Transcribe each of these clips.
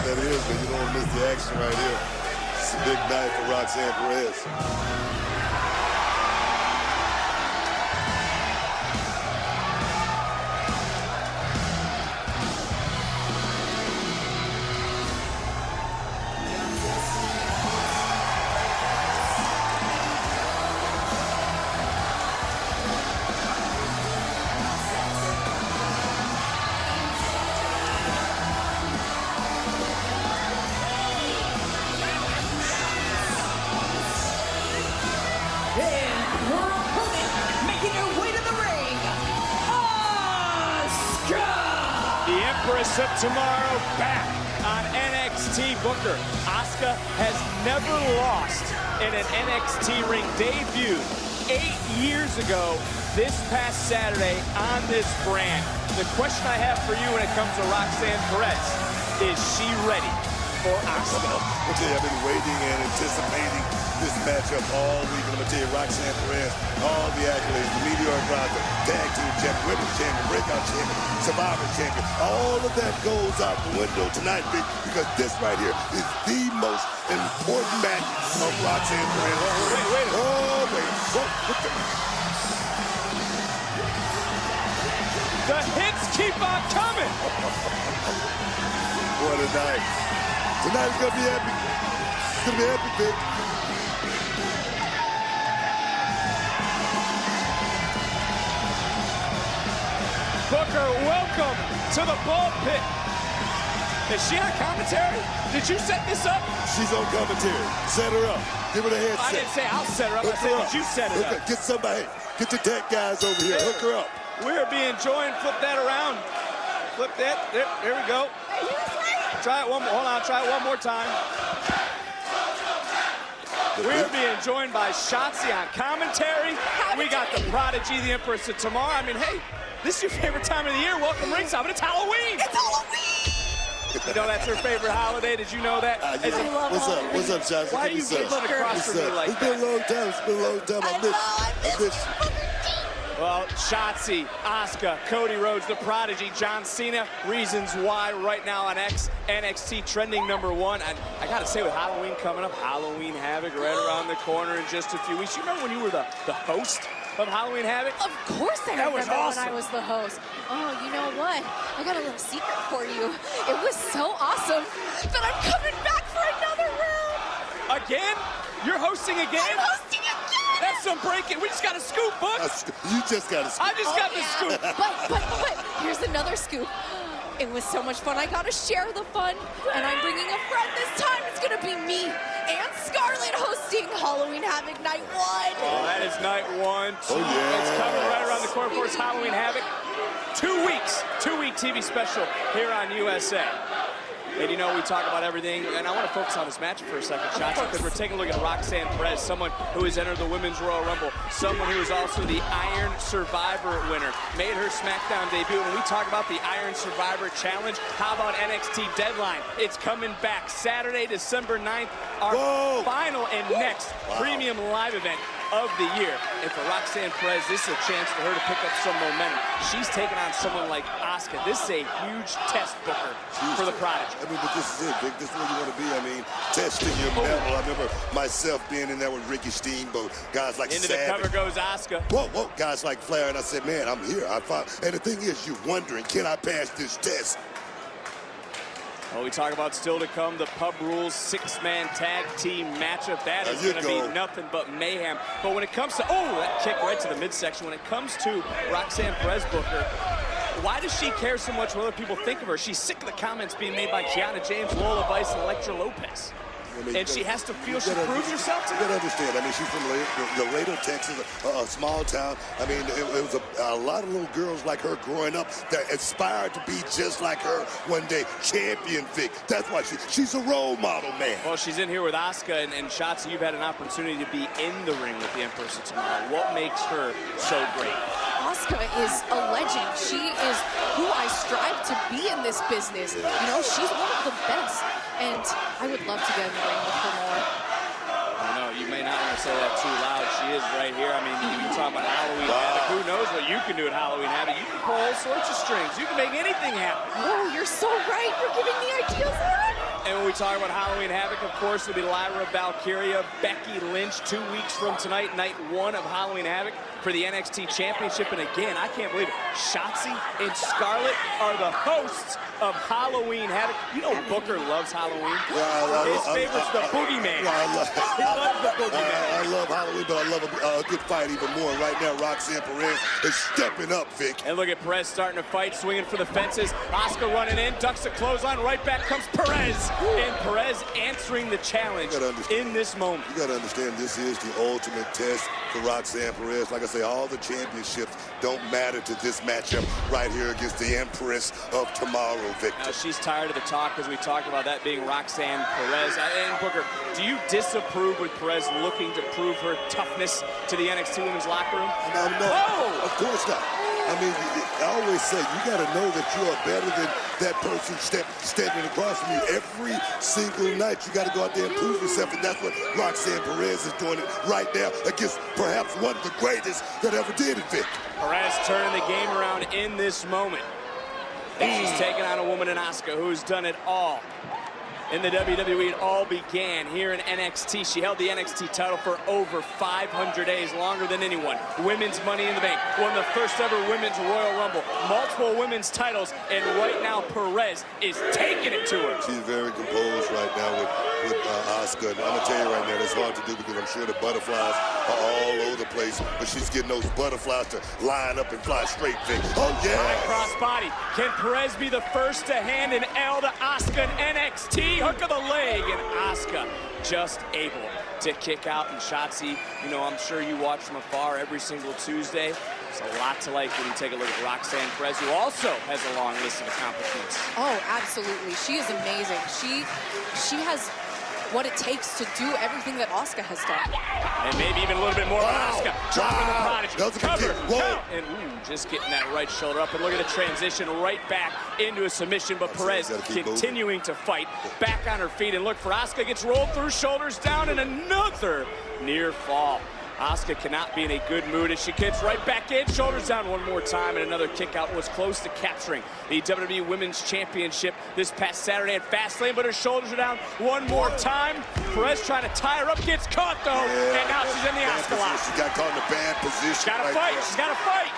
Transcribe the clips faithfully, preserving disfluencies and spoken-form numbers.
that is, but you don't want to miss the action right here. It's a big night for Roxanne Perez. Empress of Tomorrow back on N X T Booker. Asuka has never lost in an N X T ring debut eight years ago this past Saturday on this brand. The question I have for you when it comes to Roxanne Perez, is she ready for Asuka? I'll tell you, I've been waiting and anticipating this matchup all week. I'm going to tell you, Roxanne Perez, all the accolades, the Meteor Rider, Tag Team Champion, Women's Champion, Breakout Champion, Survivor Champion, all of that goes out the window tonight, Vic, because this right here is the most important match of Roxanne Perez. Oh, wait, wait. Oh, wait. What, what the... the hits keep on coming. What a night. Tonight's going to be epic. It's going to be epic, Vic. Booker, welcome to the ball pit. Is she on commentary? Did you set this up? She's on commentary. Set her up. Give her the headset. I didn't say I'll set her up. Hook I said, her up. did you set it Hook up? her. Get somebody. Get the tech guys over here. Hook her up. We're being joined. Flip that around. Flip that. There, there we go. Try it one more. Hold on. Try it one more time. We're being joined by Shotzi on commentary. We got the Prodigy, the Empress of Tomorrow. I mean, hey, this is your favorite time of the year. Welcome ringside, but it's Halloween. It's Halloween. You know that's her favorite holiday. Did you know that? Uh, yeah. I love What's up? Halloween. What's up, Shotzi? Why are you giggling across from me like It's been that? a long time. It's been a long time. I, I miss know, I you. I miss you. Well, Shotzi, Asuka, Cody Rhodes, the Prodigy, John Cena. Reasons why right now on X, N X T trending number one. And I gotta say, with Halloween coming up, Halloween Havoc right around the corner in just a few weeks. You remember when you were the, the host of Halloween Havoc? Of course I That remember was awesome. when I was the host. Oh, you know what? I got a little secret for you. It was so awesome that I'm coming back for another round. Again? You're hosting again? I'm hosting again. That's some breaking. We just got a scoop, Book. You just got a scoop. I just Oh, got the yeah. scoop. But, but, but, here's another scoop. It was so much fun. I got to share the fun, and I'm bringing a friend this time. It's going to be me and Scarlett hosting Halloween Havoc Night One. Oh, that is night one. Oh, yeah. It's coming right around the corner for us, Halloween Havoc. Two weeks, two-week T V special here on U S A. And you know, we talk about everything, and I want to focus on this match for a second, Shotzi, because we're taking a look at Roxanne Perez, someone who has entered the Women's Royal Rumble, someone who is also the Iron Survivor winner, made her SmackDown debut. When we talk about the Iron Survivor Challenge, how about N X T Deadline? It's coming back Saturday, December ninth, our Whoa. final and next Wow. premium live event of the year. And for Roxanne Perez, this is a chance for her to pick up some momentum. She's taking on someone like Asuka. This is a huge test, Booker, for the Prodigy. I mean, but this is it, Vic. This is where you want to be. I mean, testing your Oh. metal. I remember myself being in there with Ricky Steamboat, guys like Into the Savage. cover goes Asuka. Whoa, whoa, guys like Flair, and I said, man, I'm here. I found, and the thing is, you're wondering, can I pass this test? Well, we talk about still to come, the Pub Rules six-man tag team matchup. That There is you going to go. be nothing but mayhem. But when it comes to, oh, that kick right to the midsection. When it comes to Roxanne Perez, Booker, why does she care so much what other people think of her? She's sick of the comments being made by Kiana James, Lola Vice, and Elektra Lopez. I mean, And you she gotta- has to feel you she gotta proves under- herself to You them. gotta understand. I mean, she's from La- Laredo, Texas, a, a small town. I mean, it, it was a, a lot of little girls like her growing up that aspired to be just like her one day. Champion Vic. That's why she, she's a role model, man. Well, she's in here with Asuka, and, and Shotzi, you've had an opportunity to be in the ring with the Empress of Tomorrow. What makes her so great? Asuka is a legend. She is who I strive to be in this business. You know, she's one of the best, and I would love to get in the ring with her more. I know, you may not want to say that too loud. She is right here. I mean, you can talk about Halloween Wow. Havoc. Who knows what you can do at Halloween Havoc? You can pull all sorts of strings. You can make anything happen. Oh, you're so right. You're giving me ideas, Aaron. we talk about Halloween Havoc, of course, it'll be Lyra Valkyria, Becky Lynch, two weeks from tonight, night one of Halloween Havoc for the N X T Championship. And again, I can't believe it, Shotzi and Scarlett are the hosts of Halloween Havoc. You know Booker loves Halloween. Yeah, I, His I, favorite's I, the I, Boogeyman. Yeah, I love, he loves the Boogeyman. I, I love Halloween, but I love a, a good fight even more. Right now, Roxanne Perez is stepping up, Vic. And look at Perez starting to fight, swinging for the fences. Asuka running in, ducks a clothesline, right back comes Perez. And Perez answering the challenge in this moment. You gotta understand, this is the ultimate test for Roxanne Perez. Like I say, all the championships don't matter to this matchup right here against the Empress of Tomorrow, Victor. Now, she's tired of the talk, because we talked about that being Roxanne Perez. And Booker, do you disapprove with Perez looking to prove her toughness to the N X T women's locker room? No, no, oh! Of course not. I mean, I always say, you got to know that you are better than that person step, standing across from you every single night. You got to go out there and prove yourself, and that's what Roxanne Perez is doing it right now against perhaps one of the greatest that ever did it, Vic. Perez turning the game around in this moment. And she's taking on a woman in Asuka who's done it all. In the W W E, it all began here in N X T. She held the N X T title for over five hundred days, longer than anyone. Women's Money in the Bank, won the first ever Women's Royal Rumble, multiple women's titles, and right now Perez is taking it to her. She's very composed right now with, with uh, Asuka. And I'm going to tell you right now, that's hard to do because I'm sure the butterflies are all over the place, but she's getting those butterflies to line up and fly straight, Vic. Oh, yeah! High cross body. Can Perez be the first to hand an L to Asuka in N X T? Hook of the leg, and Asuka just able to kick out. And Shotzi, you know, I'm sure you watch from afar every single Tuesday. There's a lot to like when you take a look at Roxanne Perez, who also has a long list of accomplishments. Oh, absolutely. She is amazing. She, she has what it takes to do everything that Asuka has done. And maybe even a little bit more wow. of Asuka. Dropping wow. the prodigy. That was a Cover, Whoa. count. And ooh, just getting that right shoulder up. And look at the transition right back into a submission. But Perez continuing to fight. Back on her feet. And look, for Asuka, gets rolled through, shoulders down, and another near fall. Asuka cannot be in a good mood as she kicks right back in, shoulders down one more time, and another kick out was close to capturing the W W E Women's Championship this past Saturday at Fastlane, but her shoulders are down one more time. Perez trying to tie her up, gets caught though, yeah, and now she's in the Asuka lock. She got caught in a bad position. She's got to right fight, there. she's got to fight.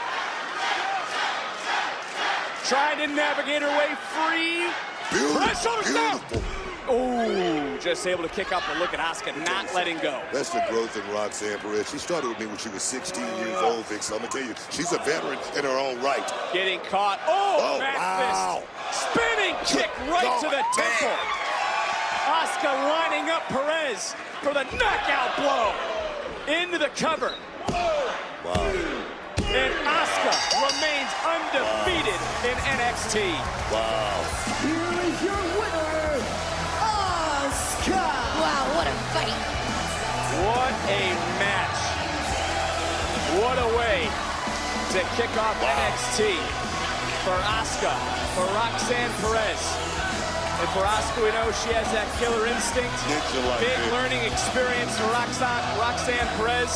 Trying to navigate her way free. Beautiful, Perez, shoulders beautiful. down. Oh, just able to kick up, and look at Asuka not letting go. That's the growth in Roxanne Perez. She started with me when she was sixteen years old, Vic, so I'm going to tell you, she's a veteran in her own right. Getting caught. Oh, oh back wow. fist. Spinning kick right God, to the temple. Man. Asuka lining up Perez for the knockout blow. Into the cover. Wow. And Asuka remains undefeated wow. in N X T. Wow. Here is your winner, Asuka. Wow, what a fight. What a match. What a way to kick off wow. N X T for Asuka, for Roxanne Perez. And for Asuka, we know she has that killer instinct. Like Big it. learning experience for Roxanne, Roxanne Perez.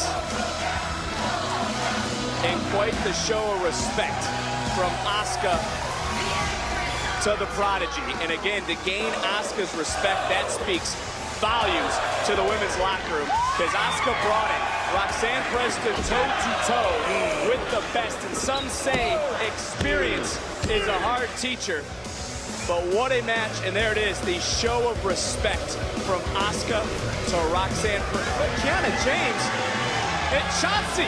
And quite the show of respect from Asuka to the prodigy. And again, to gain Asuka's respect, that speaks volumes to the women's locker room, because Asuka brought it. Roxanne Perez stood toe-to-toe with the best, and some say experience is a hard teacher. But what a match, and there it is, the show of respect from Asuka to Roxanne Perez. Kiana James and Shotzi,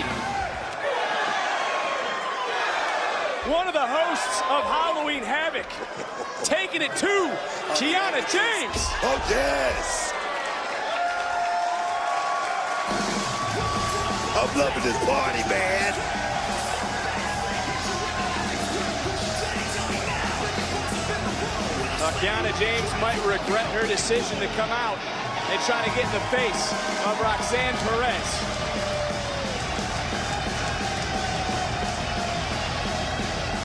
one of the hosts of Halloween Havoc, taking it to Kiana James. Oh, yes. I'm loving this party, man. Now, Kiana James might regret her decision to come out and try to get in the face of Roxanne Perez.